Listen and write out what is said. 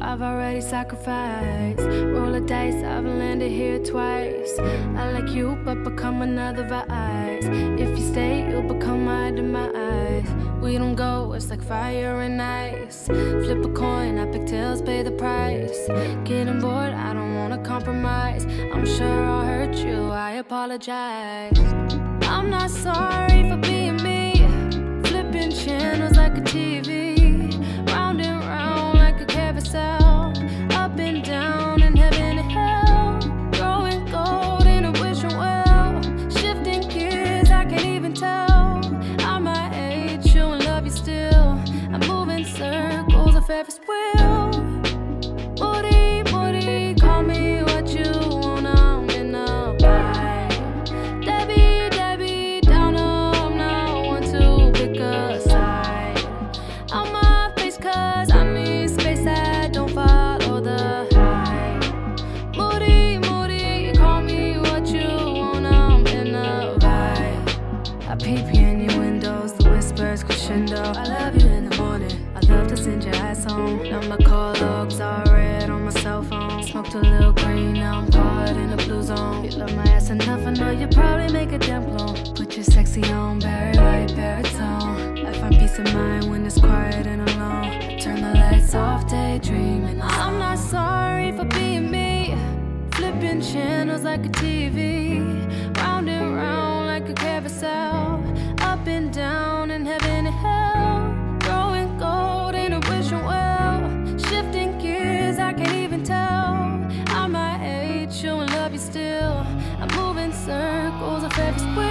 I've already sacrificed. Roll the dice, I've landed here twice. I like you, but become another vice. If you stay, you'll become my demise. We don't go, it's like fire and ice. Flip a coin, I pick tails, pay the price. Getting bored, I don't wanna compromise. I'm sure I'll hurt you, I apologize. I'm not sorry for being me. Flipping channels like a TV. Round and round like a carousel. Up and down and heaven and hell. Growing gold in a wishing well. Shifting gears, I can't even tell. I'm my age, showing love you still. I'm moving circles, a Ferris wheel. Moody, moody, call me what you want, I'm in a vibe. Debbie, Debbie, Downer, I'm not one to pick a side. On my face cause I need space, I don't follow the hype. Moody, moody, call me what you want, I'm in a vibe. I peep in your windows, the whispers crescendo. I love you in the morning, I love to send your ass home. Now my call logs are red on my cell phone. Smoked a little green, now I'm caught in a blue zone. You love my ass enough, I know you probably make a damn clone. Put your sexy on, very light baritone. I find peace of mind when it's quiet and alone. I turn the lights off, daydreaming. I'm not sorry for being me. Flipping channels like a TV. Round and round like a carousel. Up and down in heaven and hell. Growing gold in a wishing well. Shifting gears, I can't even tell. I'm my age, showing love you still. I'm moving circles, a Ferris wheel.